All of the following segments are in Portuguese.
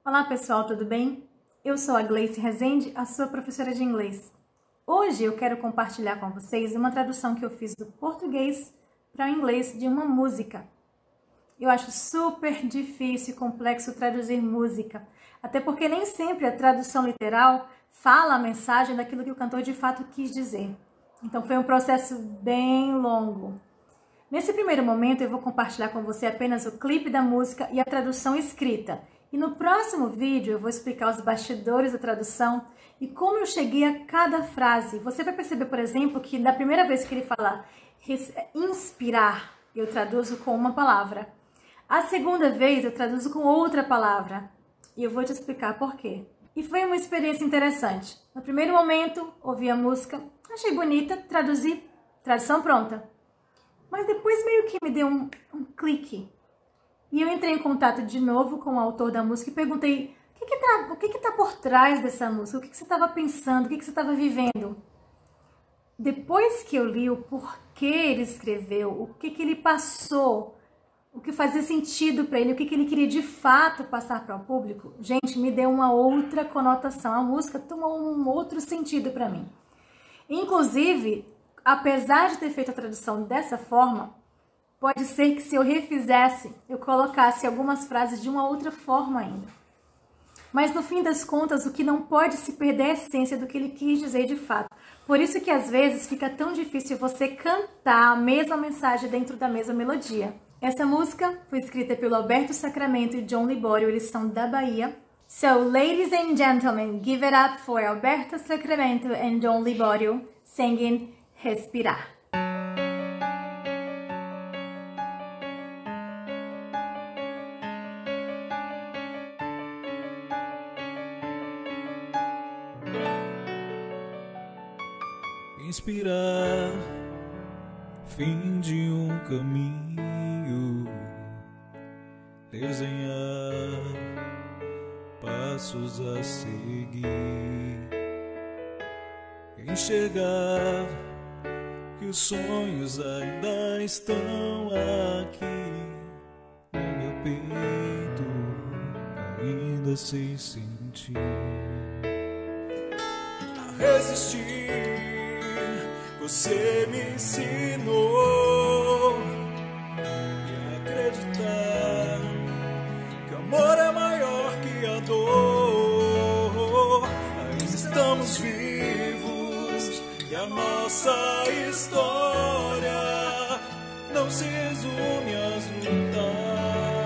Olá pessoal, tudo bem? Eu sou a Gleice Rezende, a sua professora de inglês. Hoje eu quero compartilhar com vocês uma tradução que eu fiz do português para o inglês de uma música. Eu acho super difícil e complexo traduzir música, até porque nem sempre a tradução literal fala a mensagem daquilo que o cantor de fato quis dizer. Então foi um processo bem longo. Nesse primeiro momento eu vou compartilhar com você apenas o clipe da música e a tradução escrita. E no próximo vídeo eu vou explicar os bastidores da tradução e como eu cheguei a cada frase. Você vai perceber, por exemplo, que da primeira vez que ele fala inspirar, eu traduzo com uma palavra. A segunda vez eu traduzo com outra palavra. E eu vou te explicar por quê. E foi uma experiência interessante. No primeiro momento, ouvi a música, achei bonita, traduzi, tradução pronta. Mas depois meio que me deu um clique. E eu entrei em contato de novo com o autor da música e perguntei o que tá por trás dessa música, o que você estava pensando, o que você estava vivendo. Depois que eu li o porquê ele escreveu, o que ele passou, o que fazia sentido para ele, o que ele queria de fato passar para o público, gente, me deu uma outra conotação. A música tomou um outro sentido para mim. Inclusive, apesar de ter feito a tradução dessa forma, pode ser que se eu refizesse, eu colocasse algumas frases de uma outra forma ainda. Mas no fim das contas, o que não pode se perder é a essência do que ele quis dizer de fato. Por isso que às vezes fica tão difícil você cantar a mesma mensagem dentro da mesma melodia. Essa música foi escrita pelo Alberto Sacramento e John Libório, eles são da Bahia. So, ladies and gentlemen, give it up for Alberto Sacramento and John Libório singing Respirar. Inspirar, fim de um caminho, desenhar passos a seguir, enxergar que os sonhos ainda estão aqui no meu peito, ainda sem sentir, a resistir. Você me ensinou e acreditar que o amor é maior que a dor. Ainda estamos vivos e a nossa história não se resume às lutas.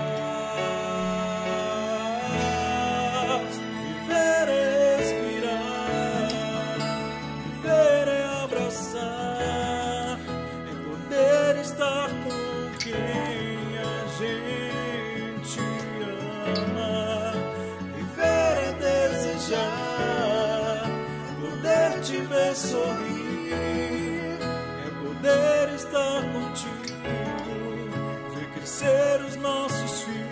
Viver é respirar, viver é abraçar, é poder estar com quem a gente ama. Viver é desejar, poder te ver sorrir, é poder estar contigo, ver crescer os nossos filhos.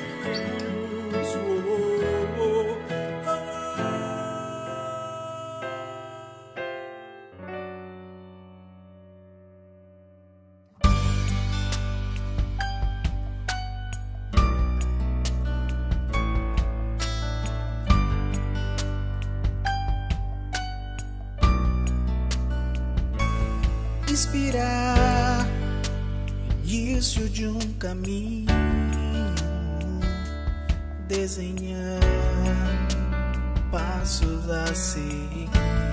Inspirar, início de um caminho, desenhar passos a seguir,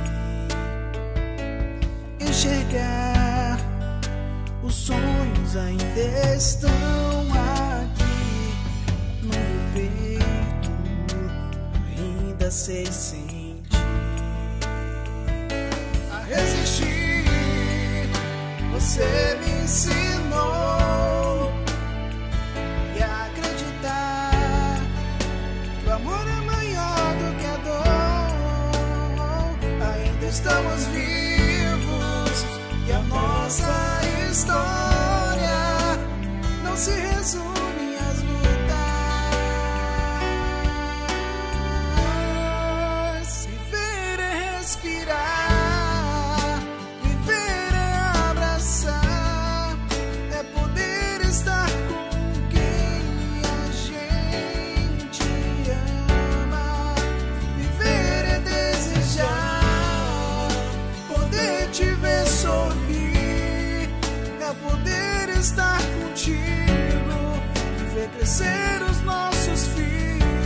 enxergar os sonhos ainda estão aqui no meu peito, ainda sei sentir, a resistir. Você me ensinou e a acreditar que o amor é maior do que a dor. Ainda estamos vivos e a nossa história não se resume às lutas. Viver é respirar. Estar com quem a gente ama. crescer os nossos filhos.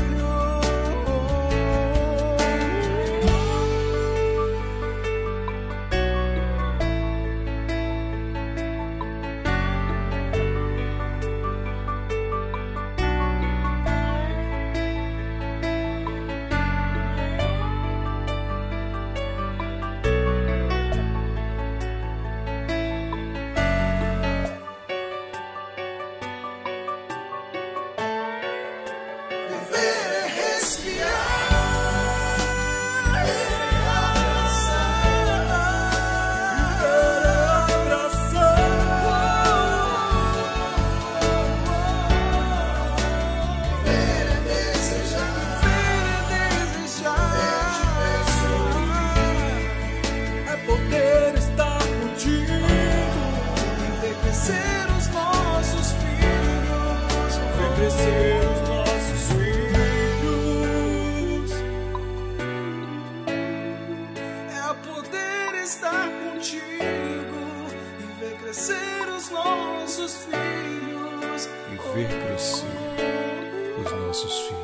Crescer os nossos filhos é poder estar contigo e ver crescer os nossos filhos. E ver crescer os nossos filhos.